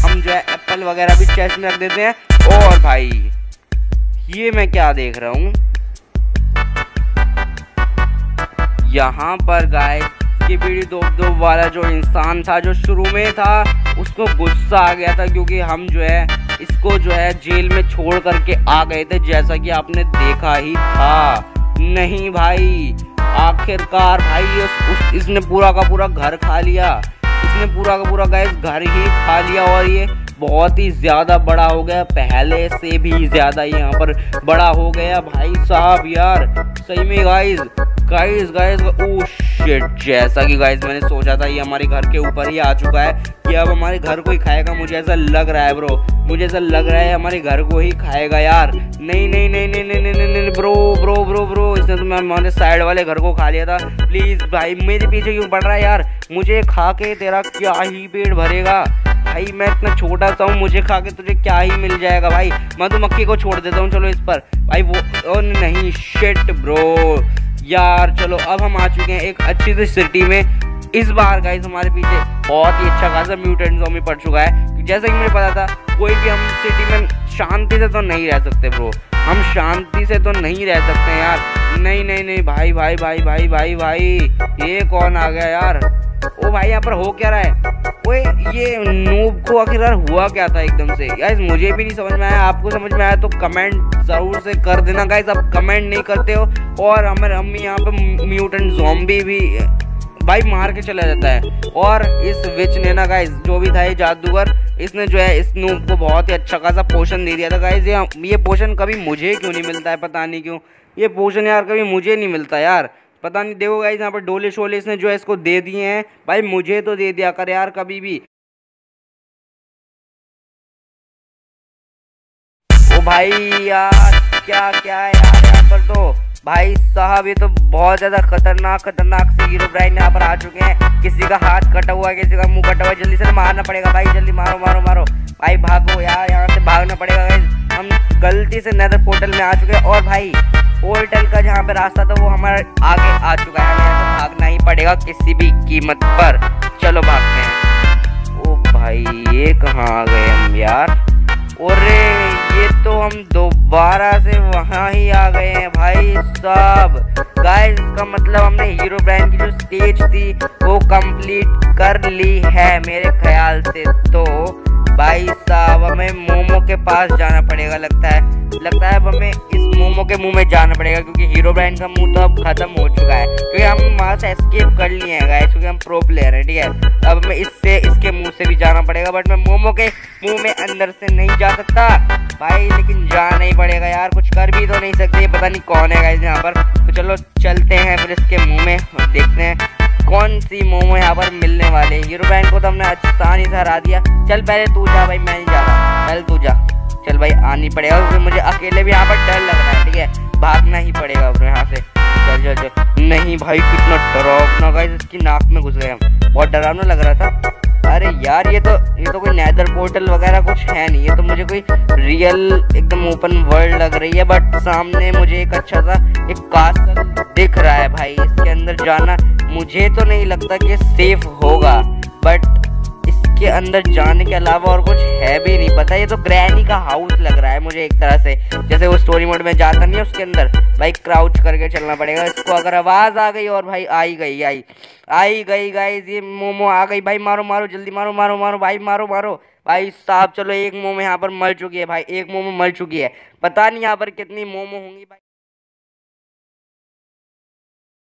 हम जो है एप्पल वगैरह भी चेस्ट में रख देते हैं। और भाई ये मैं क्या देख रहा हूँ यहाँ पर गाइस, स्किबिडी दो वाला जो इंसान था जो शुरू में था, उसको गुस्सा आ गया था क्योंकि हम जो है इसको जो है जेल में छोड़ करके आ गए थे, जैसा कि आपने देखा ही था। नहीं भाई, आखिरकार भाई इसने पूरा का पूरा घर खा लिया। इसने पूरा का पूरा गाइस घर ही खा लिया और ये बहुत ही ज़्यादा बड़ा हो गया, पहले से भी ज़्यादा यहाँ पर बड़ा हो गया भाई साहब। यार सही में गाइस ओह शिट, जैसा कि गाइस मैंने सोचा था ये हमारे घर के ऊपर ही आ चुका है कि अब हमारे घर को ही खाएगा। मुझे ऐसा लग रहा है ब्रो, मुझे ऐसा लग रहा है हमारे घर को ही खाएगा यार। नहीं नहीं नहीं नहीं नहीं नहीं नहीं, नहीं ब्रो ब्रो ब्रो ब्रो, इसने तो हमारे साइड वाले घर को खा लिया था। प्लीज़ भाई मेरे पीछे क्यों पड़ रहा है यार, मुझे खा के तेरा क्या ही पेट भरेगा भाई। मैं इतना छोटा सा हूँ, मुझे खा के तुझे क्या ही मिल जाएगा भाई। मधुमक्खी को छोड़ देता हूँ चलो इस पर भाई। वो और नहीं, शिट ब्रो यार। चलो अब हम आ चुके हैं एक अच्छी सी सिटी में। इस बार गाइस हमारे पीछे बहुत ही अच्छा खासा म्यूटेंट ज़ॉम्बी पड़ चुका है। जैसा कि मुझे पता था कोई भी हम सिटी में शांति से तो नहीं रह सकते ब्रो, हम शांति से तो नहीं रह सकते यार। नहीं नहीं नहीं भाई भाई भाई भाई भाई भाई, ये कौन आ गया यार। ओ भाई यहाँ पर हो क्या रहा है। ओए ये नूब को आखिरकार हुआ क्या था एकदम से गाइस, मुझे भी नहीं समझ में आया। आपको समझ में आया तो कमेंट ज़रूर से कर देना गाइस। आप कमेंट नहीं करते हो और हमारे अम्मी यहाँ पे म्यूटेंट ज़ॉम्बी भी भाई मार के चला जाता है। और इस विच ने ना गाइस, जो भी था ये जादूगर, इसने जो है इस नूब को बहुत ही अच्छा खासा पोषण दे दिया था गाइस। ये पोषण कभी मुझे क्यों नहीं मिलता है, पता नहीं क्यों ये पोषण यार कभी मुझे नहीं मिलता यार, पता नहीं। देखो गाइस यहाँ पर डोले शोले इसने जो है इसको दे दिए हैं भाई, मुझे तो दे दिया कर यार कभी भी। ओ भाई यार क्या क्या है यार यहाँ पर तो भाई साहब, ये तो बहुत ज़्यादा खतरनाक से हीरोब्राइन यहाँ पर आ चुके हैं। किसी का हाथ कटा हुआ है, किसी का मुंह कटा हुआ है, जल्दी से मारना पड़ेगा भाई, जल्दी मारो मारो मारो भाई, भागो यार, यहाँ से भागना पड़ेगा गाइस। हम गलती से नेदर पोर्टल में आ चुके हैं और भाई पोर्टल का जहाँ पे रास्ता था वो हमारे आगे आ चुका है, हमें यहाँ से भागना ही पड़ेगा किसी भी कीमत पर। चलो भागते हैं। ओ भाई ये कहाँ आ गए हम यार, और ये तो हम दोबारा से वहाँ ही आ गए हैं भाई साहब। गाइस इसका मतलब हमने हीरोब्राइन की जो स्टेज थी वो कंप्लीट कर ली है मेरे ख्याल से। तो भाई साहब हमें मोमो के पास जाना पड़ेगा, लगता है अब हमें इस मोमो के मुंह में जाना पड़ेगा क्योंकि हीरोब्राइन का मुंह तो अब खत्म हो चुका है, क्योंकि हम वहाँ से एस्केप कर लिए हैं गाइस, क्योंकि हम प्रो प्लेयर हैं। ठीक है, अब हमें इसके मुंह से भी जाना पड़ेगा, बट मैं मोमो के मुंह में अंदर से नहीं जा सकता भाई, लेकिन जाना ही पड़ेगा यार, कुछ कर भी तो नहीं सकते। पता नहीं कौन है गाइस यहाँ पर, तो चलो चलते हैं फिर इसके मुंह में और देखते हैं कौन सी मोमो यहाँ पर मिलने वाले हैं। हीरोब्राइन को तो हमने आसानी से हरा दिया। चल पहले तू जा भाई, मैं नहीं जा रहा, पहले तू जा। चल भाई आनी पड़ेगा क्योंकि मुझे अकेले भी यहाँ पर डर लग रहा है। ठीक है, भागना ही पड़ेगा अब यहाँ से। चल चल चल। नहीं भाई कितना डरावना गाइस, इसकी नाक में घुस गए हम, बहुत डरावना लग रहा था। अरे यार ये तो कोई नेदर पोर्टल वगैरह कुछ है नहीं, ये तो मुझे कोई रियल एकदम ओपन वर्ल्ड लग रही है। बट सामने मुझे एक अच्छा सा एक कासल दिख रहा है भाई, इसके अंदर जाना मुझे तो नहीं लगता कि सेफ होगा, बट इसके अंदर जाने के अलावा और कुछ है भी नहीं पता। ये तो ग्रैनी का हाउस लग रहा है मुझे एक तरह से, जैसे वो स्टोरी मोड में जाता नहीं है उसके अंदर भाई क्राउच करके चलना पड़ेगा इसको। अगर आवाज आ गई और भाई आई गई गाइस, ये मोमो आ गई भाई, मारो मारो जल्दी, मारो मारो मारो भाई, मारो मारो भाई साहब। चलो एक मोमो यहाँ पर मर चुकी है भाई, एक मोमो मर चुकी है, पता नहीं यहाँ पर कितनी मोमो होंगी भाई।